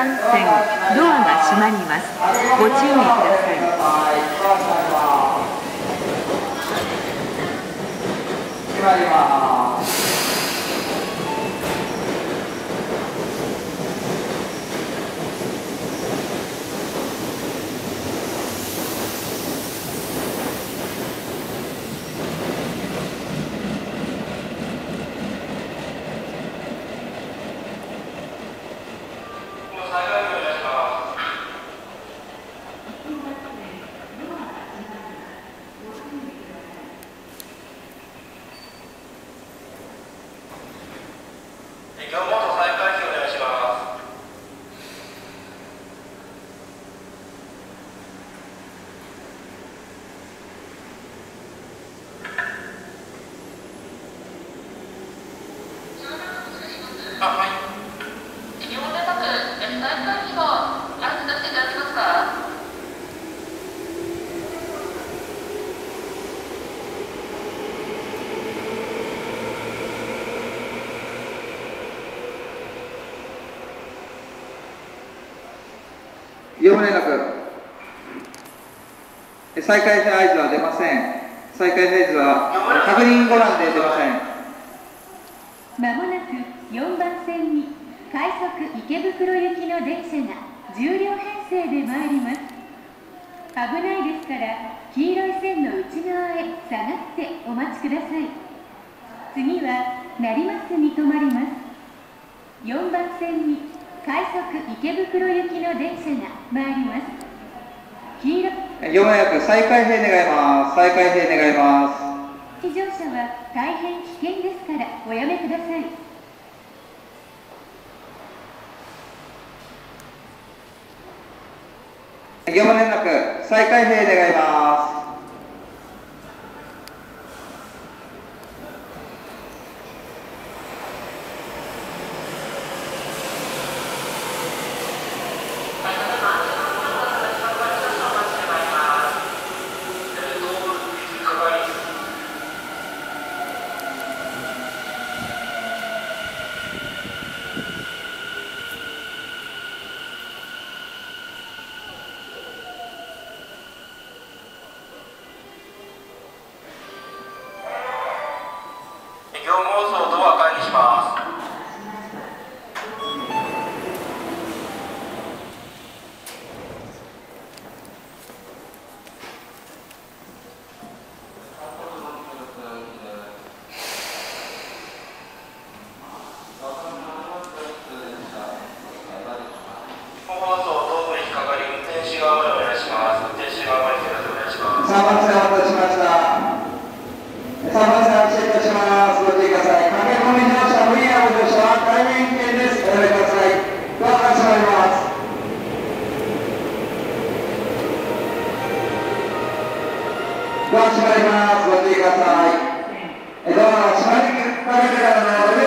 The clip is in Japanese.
番線ドアが閉まります。ご注意ください。 閉まります。業務連絡。再開合図は出ません。再開合図は確認ご覧で出ません。 まもなく4番線に快速池袋行きの電車が10両編成で参ります。危ないですから黄色い線の内側へ下がってお待ちください。次は成増に停まります。4番線に快速池袋行きの電車が参ります。黄色業務連絡、再開閉願います。再開閉願います。 非常車は大変危険ですからおやめください。 業務連絡、再開閉願います。 業務放送ドア開にします。本放送道路に引っかかり運転手側までお願いします。運転手側までお願いします。 3番線お待たせしました。3番線発車いたします。ご注意ください。駆け込み乗車、無理なご乗車は対面危険です。おやめください。ドアが閉まります。ドア閉まります。ご注意ください。ドアが閉まりかけてからの